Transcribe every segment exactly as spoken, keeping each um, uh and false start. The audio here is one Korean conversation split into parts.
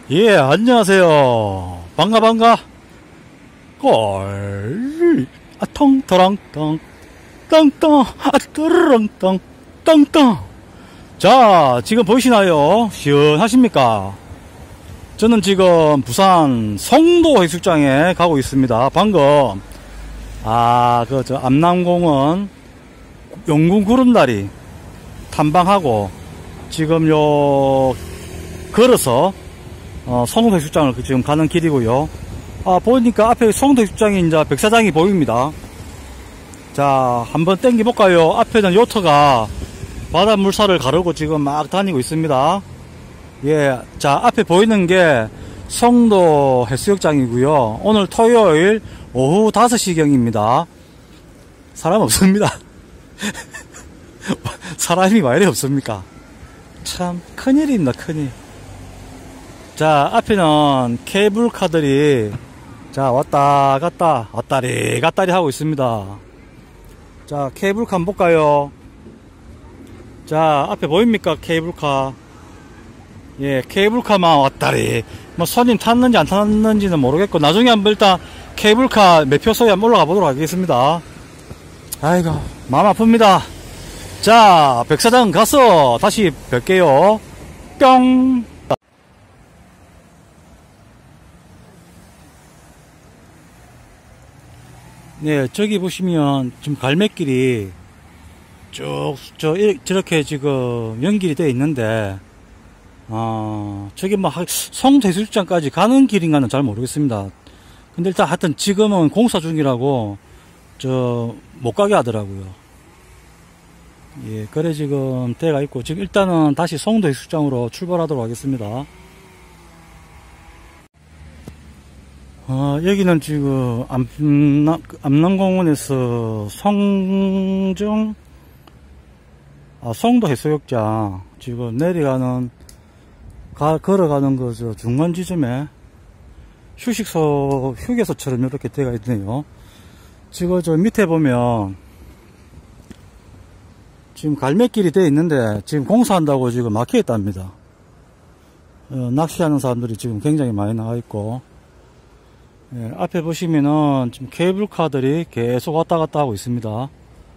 예, 안녕하세요. 반가, 반가. 꼴, 아, 통, 터렁텅, 땅땅, 아, 떠르렁땅, 땅땅. 자, 지금 보이시나요? 시원하십니까? 저는 지금 부산 송도 해수욕장에 가고 있습니다. 방금, 아, 그, 저, 암남공원 용궁 구름다리 탐방하고, 지금 요, 걸어서, 어, 송도 해수욕장을 지금 가는 길이고요. 아, 보니까 앞에 송도 해수욕장이 이제 백사장이 보입니다. 자, 한번 땡겨 볼까요? 앞에는 요트가 바다 물살을 가르고 지금 막 다니고 있습니다. 예, 자, 앞에 보이는 게 송도 해수욕장이고요. 오늘 토요일 오후 다섯 시경입니다. 사람 없습니다. 사람이 왜 이래 없습니까? 참 큰일입니다, 큰일. 자, 앞에는 케이블카들이 자 왔다 갔다 왔다리 갔다리 하고 있습니다. 자, 케이블카 한번 볼까요? 자, 앞에 보입니까? 케이블카. 예, 케이블카만 왔다리. 뭐 손님 탔는지 안 탔는지는 모르겠고, 나중에 한번 일단 케이블카 매표소에 한번 올라가 보도록 하겠습니다. 아이고, 마음 아픕니다. 자, 백사장 가서 다시 뵐게요. 뿅. 네, 저기 보시면 지금 갈매길이 쭉 저 저렇게 지금 연길이 되어 있는데, 어 저기 뭐 송도 해수욕장까지 가는 길인가는 잘 모르겠습니다. 근데 일단 하여튼 지금은 공사 중이라고 저 못 가게 하더라고요. 예, 그래 지금 때가 있고, 지금 일단은 다시 송도 해수욕장으로 출발하도록 하겠습니다. 어, 여기는 지금 암남, 암남공원에서 송정, 아, 송도 해수욕장, 지금 내려가는, 가, 걸어가는 거, 저, 중간 지점에 휴식소, 휴게소처럼 이렇게 되어 있네요. 지금 저 밑에 보면, 지금 갈매길이 되어 있는데, 지금 공사한다고 지금 막혀 있답니다. 어, 낚시하는 사람들이 지금 굉장히 많이 나와 있고, 예, 앞에 보시면은 지금 케이블카들이 계속 왔다 갔다 하고 있습니다.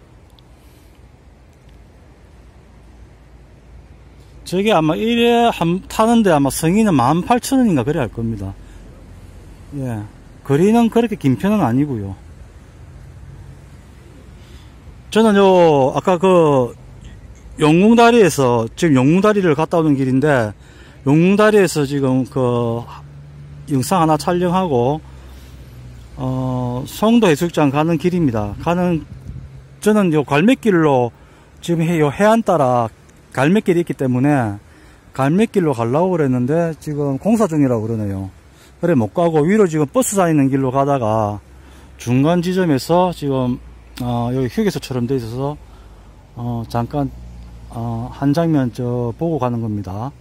저게 아마 일회 한, 타는데 아마 성인은 만 팔천 원인가 그래야 할 겁니다. 예, 거리는 그렇게 긴 편은 아니고요. 저는 요 아까 그 용궁다리에서 지금 용궁다리를 갔다 오는 길인데, 용궁다리에서 지금 그 영상 하나 촬영하고 어, 송도 해수욕장 가는 길입니다. 가는, 저는 요 갈매길로, 지금 요 해안 따라 갈매길이 있기 때문에 갈매길로 가려고 그랬는데, 지금 공사 중이라고 그러네요. 그래 못 가고 위로 지금 버스 다니는 길로 가다가 중간 지점에서 지금, 어, 여기 휴게소처럼 돼 있어서, 어, 잠깐, 어, 한 장면 저 보고 가는 겁니다.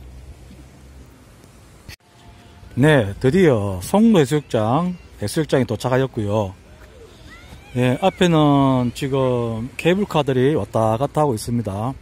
네, 드디어 송도 해수욕장, 해수욕장에 도착하였고요. 예, 앞에는 지금 케이블카들이 왔다 갔다 하고 있습니다.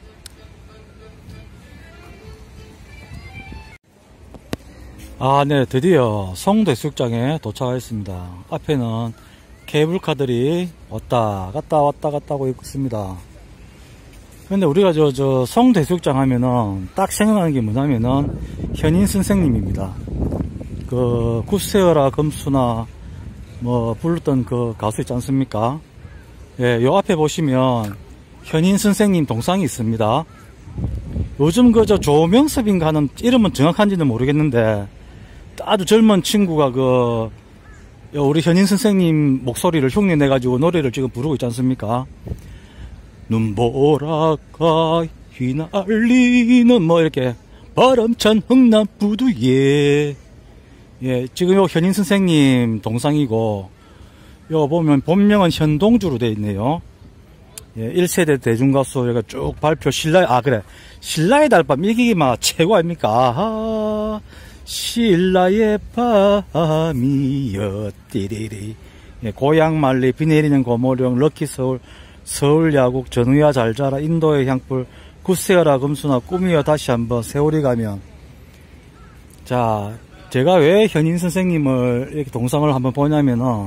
아, 네, 드디어 송도 해수욕장에 도착하였습니다. 앞에는 케이블카들이 왔다 갔다 왔다 갔다 하고 있습니다. 근데 우리가 저, 저, 송도 해수욕장 하면은 딱 생각나는 게 뭐냐면은 현인 선생님입니다. 그, 굿세어라 금수나 뭐, 불렀던 그 가수 있지 않습니까? 예, 요 앞에 보시면 현인 선생님 동상이 있습니다. 요즘 그, 저, 조명섭인가 하는 이름은 정확한지는 모르겠는데, 아주 젊은 친구가 그, 우리 현인 선생님 목소리를 흉내내가지고 노래를 지금 부르고 있지 않습니까? 눈보라가 휘날리는 뭐 이렇게 바람찬 흥남부두에, 예, 지금 요 현인 선생님 동상이고, 요 보면 본명은 현동주로 되어 있네요. 예, 일 세대 대중가수, 여기가 쭉 발표, 신라의, 아, 그래. 신라의 달밤, 이게 막 최고 아닙니까? 아하, 신라의 밤이여, 띠리리. 예, 고향말리, 비 내리는 고모령, 럭키서울, 서울야국, 전우야 잘자라, 인도의 향불, 굿세어라 금수나, 꿈이여 다시 한번, 세월이 가면, 자, 제가 왜 현인 선생님을 이렇게 동상을 한번 보냐면은,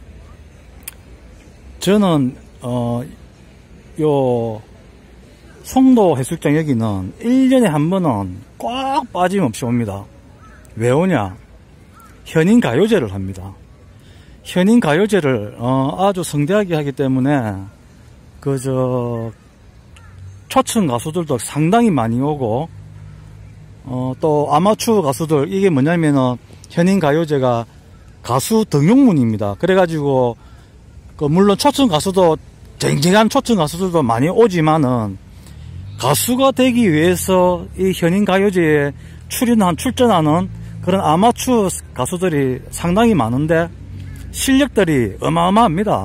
저는, 어, 요, 송도 해수욕장 여기는 일 년에 한 번은 꽉 빠짐없이 옵니다. 왜 오냐? 현인 가요제를 합니다. 현인 가요제를, 어, 아주 성대하게 하기 때문에, 그, 저, 초층 가수들도 상당히 많이 오고, 어, 또 아마추어 가수들, 이게 뭐냐면은, 현인 가요제가 가수 등용문입니다. 그래가지고, 그, 물론 초층 가수도, 쟁쟁한 초층 가수들도 많이 오지만은, 가수가 되기 위해서 이 현인 가요제에 출연한, 출전하는 그런 아마추어 가수들이 상당히 많은데, 실력들이 어마어마합니다.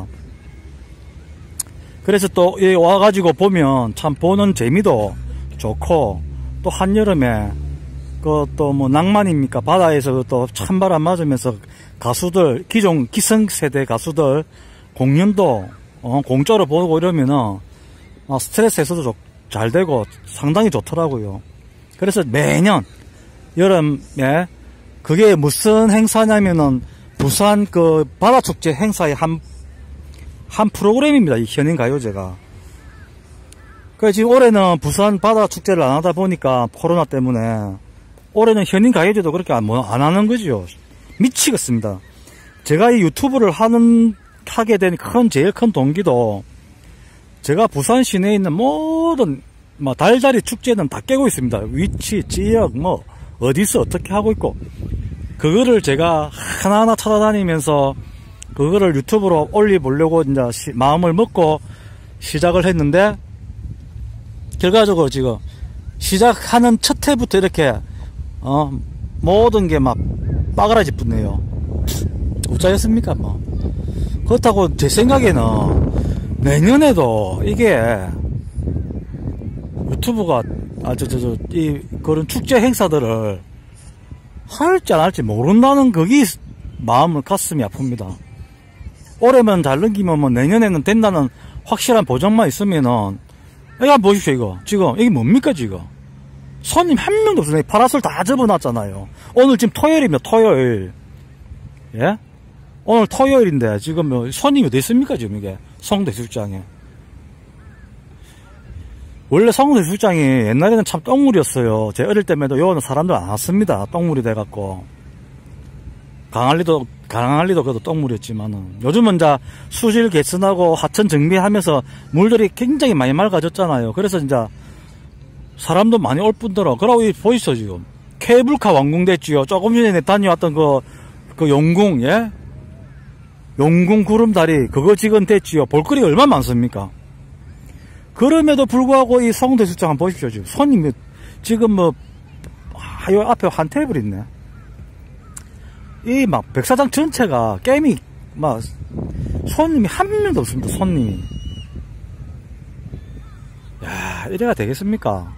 그래서 또 여기 와가지고 보면 참 보는 재미도 좋고, 또 한여름에 그 또 뭐 낭만입니까? 바다에서 또 찬바람 맞으면서 가수들, 기존 기성세대 가수들 공연도 어, 공짜로 보고 이러면은 스트레스 해소도 잘 되고 상당히 좋더라고요. 그래서 매년 여름에 그게 무슨 행사냐면은 부산 그 바다축제 행사의 한, 한 프로그램입니다. 이 현인 가요제가. 그래서 지금 올해는 부산 바다축제를 안 하다 보니까 코로나 때문에 올해는 현인 가요제도 그렇게 안, 안 하는 거지요. 미치겠습니다. 제가 이 유튜브를 하는, 하게 된 큰, 제일 큰 동기도 제가 부산 시내에 있는 모든 뭐 달자리 축제는 다 깨고 있습니다. 위치, 지역, 뭐 어디서 어떻게 하고 있고, 그거를 제가 하나하나 찾아다니면서 그거를 유튜브로 올려보려고 이제 시, 마음을 먹고 시작을 했는데, 결과적으로 지금 시작하는 첫 해부터 이렇게 어 모든 게 막 빠그라지 붙네요. 어쩌겠습니까 뭐. 그렇다고 제 생각에는 내년에도 이게 유튜브가 아저 저 저 이 그런 축제 행사들을 할지 안 할지 모른다는 거기 마음은 가슴이 아픕니다. 올해만 잘 넘기면 뭐 내년에는 된다는 확실한 보장만 있으면은, 이거 보십시오 이거 지금 이게 뭡니까 지금 손님 한 명도 없어요. 파라솔 다 접어놨잖아요. 오늘 지금 토요일이면 토요일, 예? 오늘 토요일인데 지금 뭐 손님이 어디 있습니까 지금 이게 송도 해수욕장에. 원래 송도 해수욕장이 옛날에는 참 똥물이었어요. 제 어릴 때에도 요거는 사람들 안 왔습니다. 똥물이 돼갖고. 강한리도 강한리도 그래도 똥물이었지만은 요즘은 이제 수질 개선하고 하천 정비하면서 물들이 굉장히 많이 맑아졌잖아요. 그래서 이제 사람도 많이 올 뿐더러, 그러고 이 보이소 지금 케이블카 완공됐지요. 조금 전에 다녀왔던 그, 그 용궁, 예? 용궁 구름다리, 그거 지금 됐지요. 볼거리가 얼마나 많습니까? 그럼에도 불구하고 이 송도 해수욕장 한번 보십시오. 지금 손님이 지금 뭐, 아, 요 앞에 한 테이블 있네. 이 막 백사장 전체가 게임이 막 손님이 한 명도 없습니다. 손님이. 야, 이래가 되겠습니까?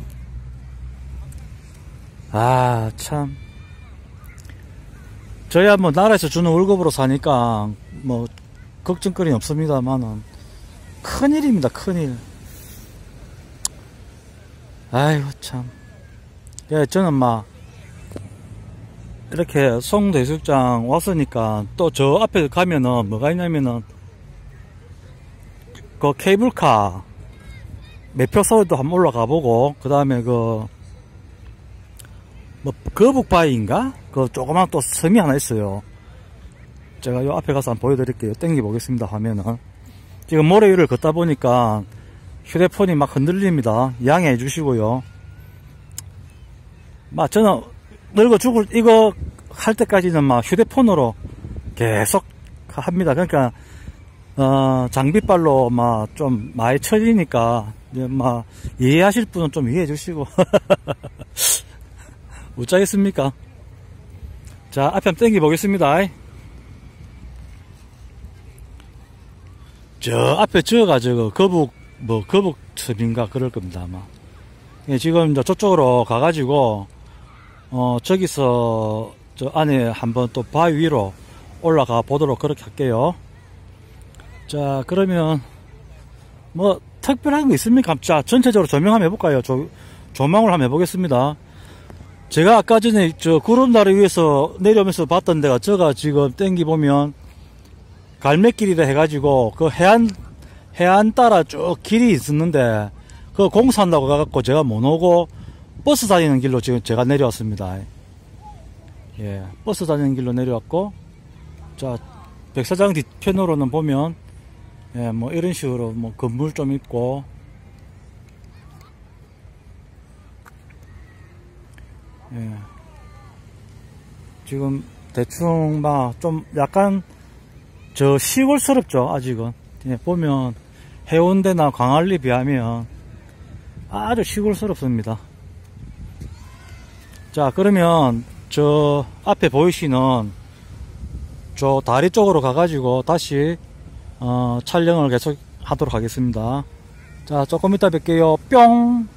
아, 참. 저야 뭐 나라에서 주는 월급으로 사니까 뭐 걱정거리는 없습니다만은 큰일입니다. 큰일. 아이고 참. 예, 저는 막 이렇게 송도 해수욕장 왔으니까 또 저 앞에 가면은 뭐가 있냐면은 그 케이블카 매표소에도 한번 올라가 보고, 그 다음에 그 뭐 거북바위인가? 그 조그만 또 섬이 하나 있어요. 제가 요 앞에 가서 한번 보여드릴게요. 땡겨 보겠습니다. 화면은 지금 모래 위를 걷다 보니까 휴대폰이 막 흔들립니다. 양해해 주시고요. 막 저는 늙어 죽을 이거 할 때까지는 막 휴대폰으로 계속 합니다. 그러니까 어 장비빨로 막 좀 많이 쳐지니까 막 이해하실 분은 좀 이해해 주시고 어쩌겠습니까? 자, 앞에 한번 땡겨 보겠습니다. 저 앞에 저가 저거 거북 뭐 거북섬인가 그럴 겁니다 아마. 예, 지금 이제 저쪽으로 가가지고 어 저기서 저 안에 한번 또 바위 위로 올라가 보도록 그렇게 할게요. 자, 그러면 뭐 특별한 거 있습니까? 자, 전체적으로 조명 한번 해볼까요? 조, 조망을 한번 해보겠습니다. 제가 아까 전에 저 구름다리 위에서 내려오면서 봤던 데가 저가 지금 땡기 보면 갈매길이라 해가지고 그 해안 해안 따라 쭉 길이 있었는데 그 공사한다고 가갖고 제가 못 오고 버스 다니는 길로 지금 제가 내려왔습니다. 예, 버스 다니는 길로 내려왔고, 자, 백사장 뒤편으로는 보면, 예, 뭐 이런 식으로 뭐 건물 좀 있고, 예, 지금 대충 막 좀 약간 저 시골스럽죠, 아직은. 예, 보면 해운대나 광안리 비하면 아주 시골스럽습니다. 자, 그러면 저 앞에 보이시는 저 다리 쪽으로 가가지고 다시 어, 촬영을 계속 하도록 하겠습니다. 자, 조금 이따 뵐게요. 뿅!